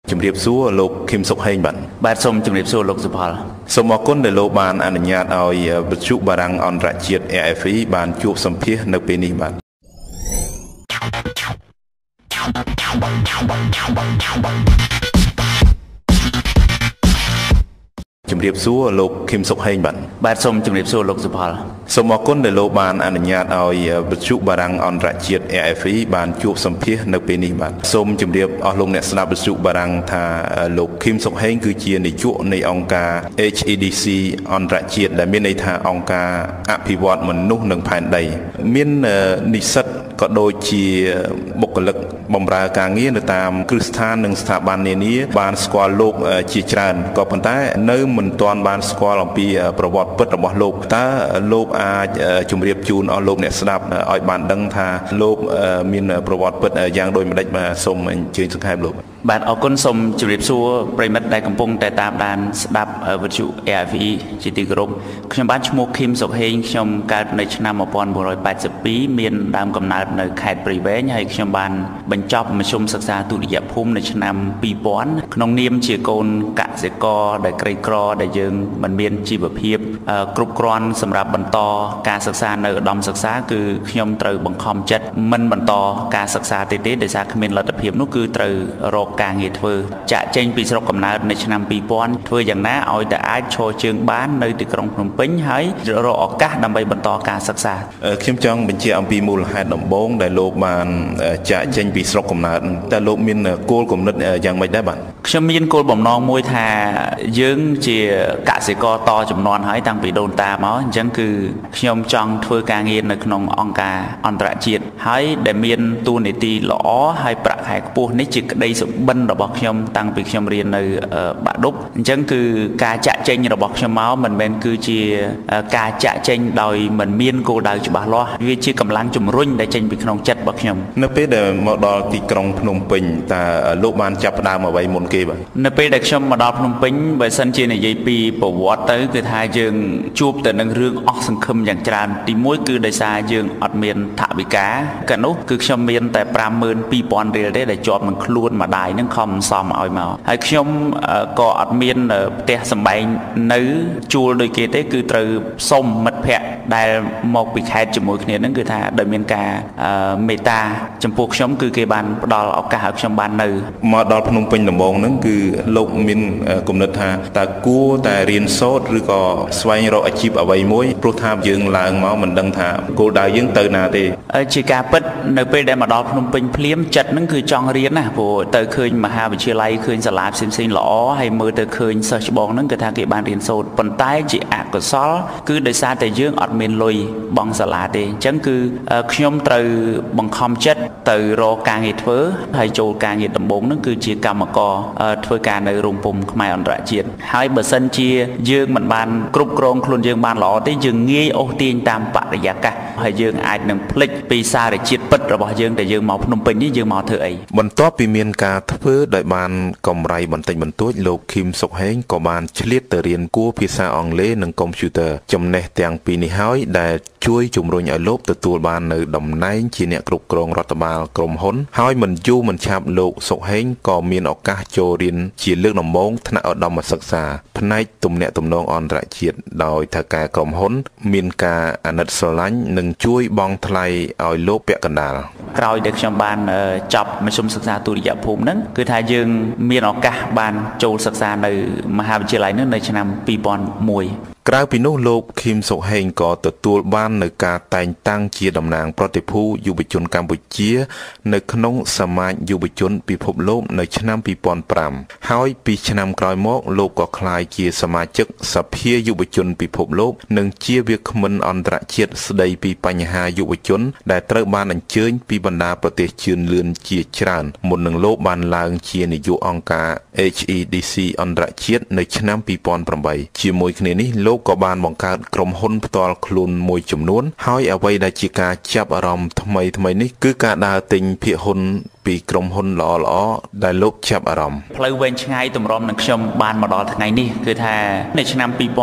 ជំរាបសួរលោកឃឹមសុខហេងបាទសូមជំរាបសួរលោកសុផលសូមអរគុណដែលលោកបានអនុញ្ញាតឲ្យវិទ្យុបារាំងអន្តរជាតិ AFE បានជួបសម្ភាសនៅពេលនេះបាទជំរាបសួរលោកឃឹមសុខហេងបាទសូមជំរាបសួរលោកសុផលសូមអរគុណដែលលោកបានអនុញ្ញាតឲ្យវិទ្យុបារាំងអន្តរជាតិ AFE បានជួបសម្ភាសនៅពេលនេះបាទសូមជម្រាបអស់លោកអ្នកស្ដាប់វិទ្យុបារាំងថាលោកឃឹមសុខហេងគឺជានាយកនៃអង្គការ HEDC អន្តរជាតិដែលមានន័យថាអង្គការអភិវឌ្ឍមនុស្សនិងផែនដីមាននិស្សិតក៏ដូចជាបុគ្គលិកបម្រើការងារនៅតាមគ្រឹះស្ថាននិងស្ថាប័ននានាបានស្គាល់លោកជាច្រើនក៏ប៉ុន្តែនៅមិនទាន់បានស្គាល់អំពីប្រវត្តិពិតរបស់លោកតើលោកអាចជម្រាបជូនអស់លោកអ្នកស្ដាប់ឲ្យបានដឹងថាលោកមានប្រវត្តិពិតយ៉ាងដូចម្ដេចបាទសូមអញ្ជើញសង្ខេបលោកបាទអរគុណសូមជម្រាបសួរប្រិមិត្តដែលកំពុងតែតាមដានស្ដាប់វិទ្យុ AFE ជាទីគោរពខ្ញុំបាទឈ្មោះឃឹមសុខហេងខ្ញុំកើតនៅឆ្នាំ1982មានដើមកំណើតនៅខេត្តព្រៃវែងហើយខ្ញុំបានបញ្ចប់មធ្យមសិក្សាទុតិយភូមិនៅឆ្នាំ2000ក្នុងនាមជាកូនកសិករដែលក្រីក្រដែលយើងមិនមានជីវភាពគ្រប់គ្រាន់សម្រាប់បន្តការសិក្សានៅឧត្តមសិក្សាគឺខ្ញុំត្រូវបង្ខំចិត្តមិនបន្តការសិក្សាទេដោយសារគ្មានលទ្ធភាពនោះគឺត្រូវរកការងារធ្វើចាក់ចេញពីស្រុកកំណើតនៅឆ្នាំ2000ធ្វើយ៉ាងណាឲ្យតែអាចឈរជើងបាននៅទីក្រុងភ្នំពេញហើយរកឱកាសដើម្បីបន្តការសិក្សាខ្ញុំចង់បញ្ជាក់អំពីមូលហេតុដំបូងដែលលោកបានចាក់ចេញពីស្រុកកំណើតតើលោកមានគោលគំនិតយ៉ាងម៉េចដែរបាទខ្ញុំមានគោលបំណងមួយថាយើងជាកសិករតចំនួនហើយតាំងពីដូនតាមកអញ្ចឹងគឺខ្ញុំចង់ធ្វើការងារនៅក្នុងអង្គការអន្តរជាតិហើយដែលមានតួនាទីល្អហើយប្រាក់ខែខ្ពស់នេះជាក្តីសុបិនរបស់ខ្ញុំតាំងពីខ្ញុំរៀននៅបាក់ឌុបអញ្ចឹងគឺការចាក់ចេញរបស់ខ្ញុំមកមិនមែនគឺជាការចាក់ចេញដោយមិនមានគោលដៅច្បាស់លាស់វាជាកម្លាំងជំរុញដែលចេញពីក្នុងចិត្តរបស់ខ្ញុំនៅពេលដែលមកដល់ទីក្រុងភ្នំពេញតើលោកបានចាប់ផ្ដើមអ្វីមុនគេបាទនៅពេលដែលខ្ញុំមកដល់ភ្នំពេញបើសិនជានិយាយពីប្រវត្តិទៅគឺថាយើងជួបតែនឹងរឿងអស់សង្ឃឹមយ៉ាងច្រើនទីមួយគឺដោយសារយើងអត់មានថវិកាកាលនោះគឺខ្ញុំមានតែ 52,000 រៀលទេដែលជាប់នឹងខ្លួនម្ដាយនឹងខំសំឲ្យមកហើយខ្ញុំក៏អត់មានផ្ទះសម្បែងនៅជួលដូចគេទេគឺត្រូវសុំមិត្តភ័ក្តិដែលមកពីខេត្តជាមួយគ្នានឹងគឺថាដោយមានការមេត្តាចំពោះខ្ញុំគឺគេបានផ្ដល់ឱកាសឲ្យខ្ញុំបាននៅមកដល់ភ្នំពេញដំបូងហ្នឹងគឺលោកមានគំនិតថាតើគួរតែរៀនសូត្រឬក៏ស្វែងរកអាជីពអ្វីមួយព្រោះថាយើងឡើងមកមិនដឹងថាគោលដៅយើងទៅណាទេជាការពិតនៅពេលដែលមកដល់ភ្នំពេញភ្លាមចិត្តហ្នឹងគឺចង់រៀនណាព្រោះទៅឃើញមហាវិទ្យាល័យឃើញសាលាផ្សេងៗល្អហើយមើលទៅឃើញសិស្សច្បងហ្នឹងគឺថាគេបានរៀនសូត្រប៉ុន្តែជាអកុសលគឺដោយសារតែយើងអត់មានលុយបង់សាលាទេអញ្ចឹងគឺខ្ញុំត្រូវបង្ខំចិត្តទៅរកការងារធ្វើហើយចូលការងារដំបូងហ្នឹងគឺជាកម្មករធ្វើការនៅរោងពុម្ពខ្មែរអន្តរជាតិហើយបើសិនជាយើងមិនបានគ្រប់គ្រងខ្លួនយើងបានល្អទេយើងងាយអូសទាញតាមបរិយាកាសហើយយើងអាចនឹងភ្លេចពីសារជាតិពិតរបស់យើងដែលយើងមកភ្នំពេញនេះយើងមកធ្វើអីបន្ទាប់ពីមានការធ្វើដោយបានកម្រៃបន្តិចបន្តួចលោកឃឹមសុខហេងក៏បានឆ្លៀតទៅរៀនគួរភាសាអង់គ្លេសនិងកុំព្យូទ័រចំណេះទាំងពីរនេះហើយដែលជួយជំរុញឲ្យលោកទទួលបាននៅតំណែងជាអ្នកគ្រប់គ្រងរដ្ឋបាលក្រុមហ៊ុនហើយមិនយូរមិនឆាប់លោកសុខហេងក៏មានឱកាសចូលរៀនជាលើកដំបូងថ្នាក់ឧត្តមសិក្សាផ្នែកទំនាក់ទំនងអន្តរជាតិដោយថៅកែក្រុមហ៊ុនមានការអាណិតស្រឡាញ់និងជួយបង់ថ្លៃឲ្យលោកពាក់កណ្ដាលក្រោយដែលខ្ញុំបានចប់មធ្យមសិក្សាទុតិយភូមិហ្នឹងគឺថាយើងមានឱកាសបានចូលសិក្សានៅមហាវិទ្យាល័យហ្នឹងនៅឆ្នាំ2001 ក្រៅពីនោះលោកឃឹមសុខហេងក៏ទទួលបាននៅការតែងតាំងជាតំណាងប្រតិភូយុវជនកម្ពុជានៅក្នុងសមាជយុវជនពិភពលោកនៅឆ្នាំ2005ហើយពីឆ្នាំក្រោយមកលោកក៏ក្លាយជាសមាជិកសភាយុវជនពិភពលោកនិងជាវាគ្មិនអន្តរជាតិស្ដីពីបញ្ហាយុវជនដែលត្រូវបានអញ្ជើញពីបណ្ដាប្រទេសជឿនលឿនជាច្រើនមុននឹងលោកបានឡើងជានាយកអង្គការ HEDC អន្តរជាតិនៅឆ្នាំ2008ជាមួយគ្នានេះលោកក៏បានបង្កើតក្រុមហ៊ុនផ្ទាល់ខ្លួនមួយចំនួនហើយអ្វីដែលជាការចាប់អារម្មណ៍ថ្មីនេះគឺការដើរទិញភាគហ៊ុនពីក្រុមហ៊ុនល្អៗដែលលោកចាប់អារម្មណ៍ផ្លូវវែងឆ្ងាយទម្រាំនឹងខ្ញុំបានមកដល់ថ្ងៃនេះគឺថានៅឆ្នាំ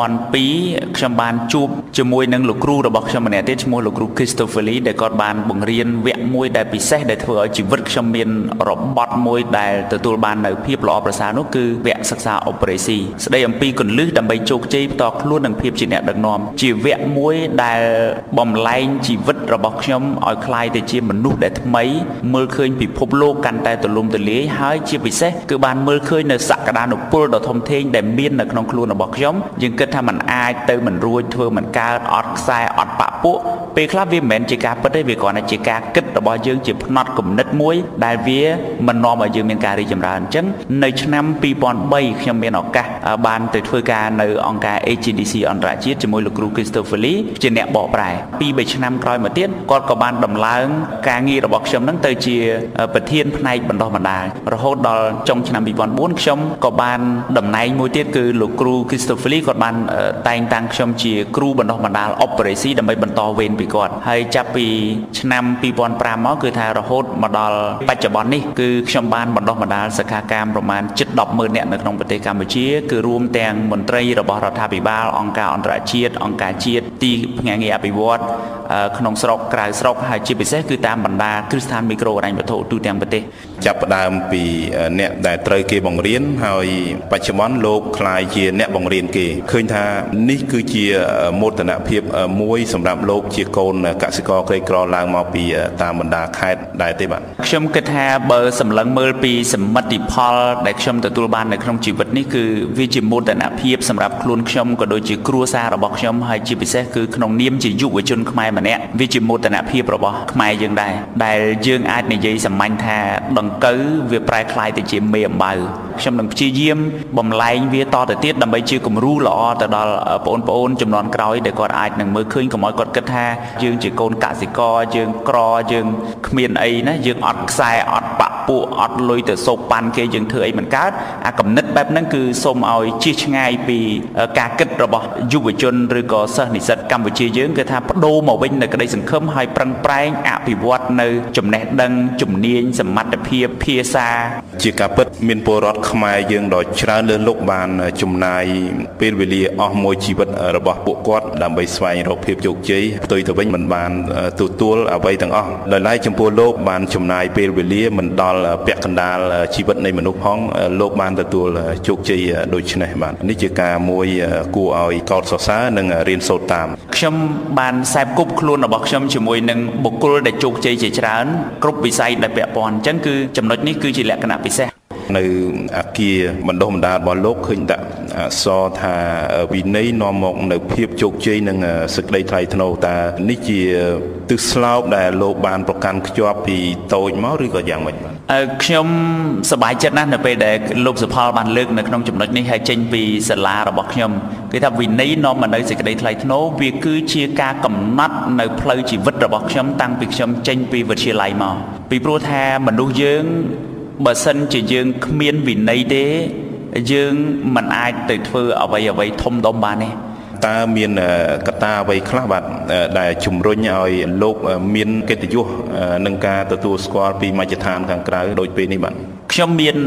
2002 ខ្ញុំបានជួបជាមួយនឹងលោកគ្រូរបស់ខ្ញុំម្នាក់ទៀតឈ្មោះលោកគ្រូ Christopher Lee ដែលគាត់បានបង្រៀនវគ្គមួយដែលពិសេសដែលធ្វើឲ្យជីវិតខ្ញុំមានរបត់មួយដែលទទួលបាននៅភាពល្អប្រសើរនោះគឺវគ្គសិក្សា Operation ស្ដីអំពីគន្លឹះដើម្បីជោគជ័យផ្ទាល់ខ្លួននិងភាពជាអ្នកដឹកនាំជាវគ្គមួយដែលបំលែងជីវិតរបស់ខ្ញុំឲ្យคล้ายទៅជាមនុស្សដែលថ្មីមើលឃើញពិភពលោកកាន់តែទូលំទូលាយហើយជាពិសេសគឺបានមើលឃើញនៅសក្តានុពលដ៏ធំធេងដែលមាននៅក្នុងខ្លួនរបស់ខ្ញុំយើងគិតថាมันអាចទៅមិនរួចធ្វើមិនកើតអត់ខ្សែអត់បាក់ពួកពេលខ្លះវាមិនមែនជាការពិតទេវាគ្រាន់តែជាការគិតរបស់យើងជាផ្នត់គំនិតមួយដែលវាមិននាំឲ្យយើងមានការរីកចម្រើនអញ្ចឹងនៅឆ្នាំ 2003 ខ្ញុំមានឱកាសបានទៅធ្វើការនៅអង្គការ AGDC អន្តរជាតិជាមួយលោកគ្រូ Christopher Lee ជាអ្នកបកប្រែ 2-3 ឆ្នាំក្រោយមកទៀតគាត់ក៏បានដំឡើងការងាររបស់ខ្ញុំហ្នឹងទៅជាប្រធានផ្នែកបណ្ដុះបណ្ដាលរហូតដល់ចុងឆ្នាំ 2004 ខ្ញុំក៏បានតំណែងមួយទៀតគឺលោកគ្រូ Christopher Lee គាត់បានតែងតាំងខ្ញុំជាគ្រូបណ្ដុះបណ្ដាល Operation ដើម្បីបន្តវេនពីគាត់ហើយចាប់ពីឆ្នាំ 2005 មកគឺថារហូតមកដល់បច្ចុប្បន្ននេះគឺខ្ញុំបានបណ្ដុះបណ្ដាលសិក្ខាកាមប្រមាណជិត 100000 នាក់នៅក្នុងប្រទេសកម្ពុជាគឺរួមទាំងមន្ត្រីរបស់រដ្ឋាភិបាលអង្គការអន្តរជាតិអង្គការជាតិទីភ្នាក់ងារអភិវឌ្ឍក្នុងស្រុកក្រៅស្រុកហើយជាពិសេសគឺតាមបណ្ដាគ្រឹះស្ថានមីក្រូហិរញ្ញវត្ថុទូទាំងប្រទេសចាប់ផ្ដើមពីអ្នកដែលត្រូវគេបង្រៀនហើយបច្ចុប្បន្នលោកក្លាយជាអ្នកបង្រៀនគេឃើញថានេះគឺជាមោទនភាពមួយសម្រាប់លោកជាកូនកសិករក្រីក្រឡើងមកពីតាមបណ្ដាខេត្តដែរទេបាទខ្ញុំគិតថាបើសម្លឹងមើលពីសមិទ្ធផលដែលខ្ញុំទទួលបាននៅក្នុងជីវិតនេះគឺវាជាមោទនភាពសម្រាប់ខ្លួនខ្ញុំក៏ដូចជាគ្រួសាររបស់ខ្ញុំហើយជាពិសេសគឺក្នុងនាមជាយុវជនខ្មែរម្នាក់វាជាមោទនភាពរបស់ខ្មែរយើងដែរដែលយើងអាចនិយាយសាមញ្ញថាដង្កូវវាប្រែក្លាយទៅជាមេអំបៅខ្ញុំនឹងព្យាយាមបំលែងវាតទៅទៀតដើម្បីជាគំរូល្អទៅដល់បងប្អូនជំនាន់ក្រោយដែលគាត់អាចនឹងមើលឃើញកុំឲ្យគាត់គិតថាយើងជាកូនកសិករយើងក្រយើងគ្មានអីណាយើងអត់ខ្សែអត់បាក់ពួកអត់លុយទៅសោកប៉ាន់គេយើងធ្វើអីមិនកើតអាគំនិតបែបហ្នឹងគឺសូមឲ្យជៀសឆ្ងាយពីការគិតរបស់យុវជនឬក៏សិស្សនិស្សិតកម្ពុជាយើងគឺថាបដូរមកវិញនៅក្តីសង្ឃឹមហើយប្រឹងប្រែងអភិវឌ្ឍនៅចំណេះដឹងជំនាញសមត្ថភាពភាសាជាការពិតមានពលរដ្ឋខ្មែរយើងដ៏ច្រើនលើសលប់បានចំណាយពេលវេលាអស់មួយជីវិតរបស់ពួកគាត់ដើម្បីស្វែងរកភាពជោគជ័យផ្ទុយទៅវិញមិនបានទទួលអ្វីទាំងអស់ដោយឡែកចំពោះលោកបានចំណាយពេលវេលាមិនដល់ពាក់កណ្ដាលជីវិតនៃមនុស្សផងលោកបានទទួលជោគជ័យដូចនេះបាទនេះជាការមួយគួរឲ្យកោតសរសើរនិងរៀនសូត្រតាមខ្ញុំបានសែបគប់ខ្លួនរបស់ខ្ញុំជាមួយនឹងបុគ្គលដែលជោគជ័យជាច្រើនគ្រប់វិស័យដែលពាក់ព័ន្ធអញ្ចឹងគឺចំណុចនេះគឺជាលក្ខណៈពិសេសនៅអាគារបណ្ដុះបណ្ដាលរបស់លោកឃើញដាក់អក្សរថាវិន័យនាំមកនៅភាពជោគជ័យនិងសេចក្តីថ្លៃថ្នូរតើនេះជាទិសស្លោកដែលលោកបានប្រកាន់ខ្ជាប់ពីតូចមកឬក៏យ៉ាងម៉េចបាទខ្ញុំសប្បាយចិត្តណាស់នៅពេលដែលលោកសុផលបានលើកនៅក្នុងចំណុចនេះហើយចេញពីសាលារបស់ខ្ញុំគឺថាវិន័យនាំមកនៅសេចក្តីថ្លៃថ្នូរវាគឺជាការកំណត់នៅផ្លូវជីវិតរបស់ខ្ញុំតាំងពីខ្ញុំចេញពីវិទ្យាល័យមកពីព្រោះថាមនុស្សយើងបើសិនជាយើងគ្មានវិន័យទេយើងមិនអាចទៅធ្វើអ្វីធំដុំបានទេតើមានកត្តាអ្វីខ្លះបាទដែលជំរុញឲ្យលោកមានកិត្តិយសនឹងការទទួលស្គាល់ពីមជ្ឈដ្ឋានខាងក្រៅដូចពេលនេះបាទខ្ញុំមាន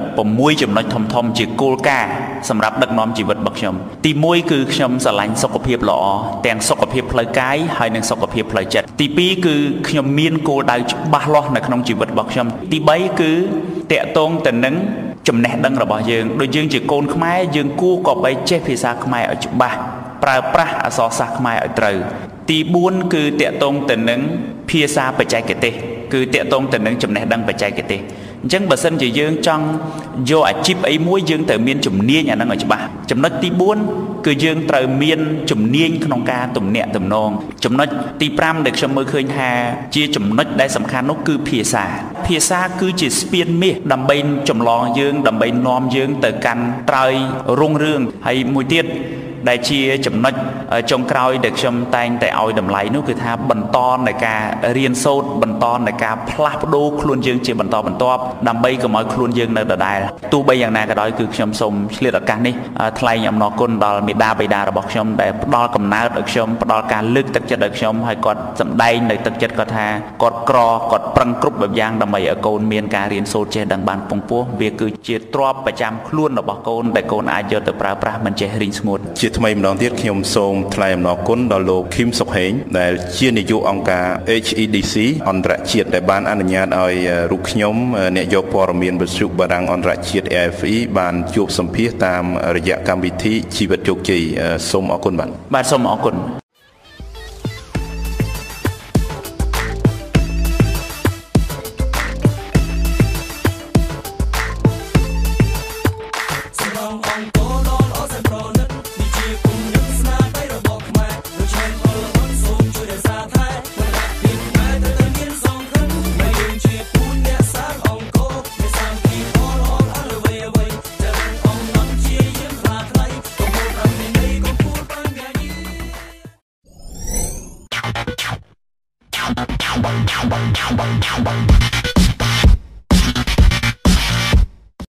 6ចំណុចធំជាគោលការណ៍សម្រាប់ដឹកនាំជីវិតរបស់ខ្ញុំទី1គឺខ្ញុំស្រឡាញ់សុខភាពល្អទាំងសុខភាពផ្លូវកាយហើយនិងសុខភាពផ្លូវចិត្តទី2គឺខ្ញុំមានគោលដៅច្បាស់លាស់នៅក្នុងជីវិតរបស់ខ្ញុំទី3គឺតាក់ទងទៅនឹងចំណេះដឹងរបស់យើងដូចយើងជាកូនខ្មែរយើងគួរក៏បីចេះភាសាខ្មែរឲ្យច្បាស់ប្រើប្រាស់អក្សរសាស្ត្រខ្មែរឲ្យត្រូវទី4គឺតាក់ទងទៅនឹងភាសាបច្ចេកទេសគឺតាក់ទងទៅនឹងចំណេះដឹងបច្ចេកទេសអញ្ចឹងបើសិនជាយើងចង់យកអាជីពអីមួយយើងត្រូវមានជំនាញអាហ្នឹងឲ្យច្បាស់ចំណុចទី4គឺយើងត្រូវមានជំនាញក្នុងការទំនាក់ទំនងចំណុចទី5ដែលខ្ញុំមើលឃើញថាជាចំណុចដែលសំខាន់នោះគឺភាសាគឺជាស្ពានមាសដើម្បីចម្លងយើងដើម្បីនាំយើងទៅកាន់ត្រើយរុងរឿងហើយមួយទៀត đại chia chấm nói trong cõi được trong tay tại ao đầm lấy nó cứ tha bẩn to này cả riêng sâu bẩn to này cả plap đô khuôn dương chỉ bẩn to đầm bay của mọi khuôn dương nơi đại tu bayอย่าง ណា ក៏ ដោយ គឺ ខ្ញុំ សូម ឆ្លៀត ឱកាស នេះ ថ្លែង អំណរគុណ ដល់ មេដាបៃតា របស់ ខ្ញុំ ដែល ផ្ដល់ កំណើត ឲ្យ ខ្ញុំ ផ្ដល់ ការ លើក ទឹកចិត្ត ឲ្យ ខ្ញុំ ហើយ គាត់ សម្ដែង នៅ ទឹកចិត្ត គាត់ ថា គាត់ ក្រ គាត់ ប្រឹង គ្រប់ បែប យ៉ាង ដើម្បី ឲ្យ កូន មាន ការ រៀន សូត្រ ចេះ ដឹង បាន ពងពោះ វា គឺជា ទ្រព្យ ប្រចាំ ខ្លួន របស់ កូន ដែល កូន អាច យក ទៅ ប្រើប្រាស់ មិន ចេះ រីង ស្ងួតជា ថ្មី ម្ដង ទៀត ខ្ញុំ សូម ថ្លែង អំណរគុណ ដល់ លោក ឃីម សុកហេង ដែល ជា នាយក អង្គការ HEDC អន្តរជាតិ ដែល បាន អនុញ្ញាត ឲ្យ រូប ខ្ញុំ អ្នក យក ព័ត៌មាន វិទ្យុ បារាំង អន្តរជាតិ AFE បានជួបសម្ភាសតាមរយៈកម្មវិធីជីវិតជោគជ័យសូមអរគុណបាទបាទសូមអរគុណ